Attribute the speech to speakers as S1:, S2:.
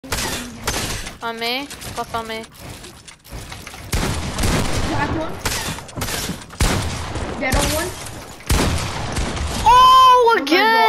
S1: On me. Both on me.
S2: Cracked one. Dead on one.
S1: Oh,
S2: One
S1: again!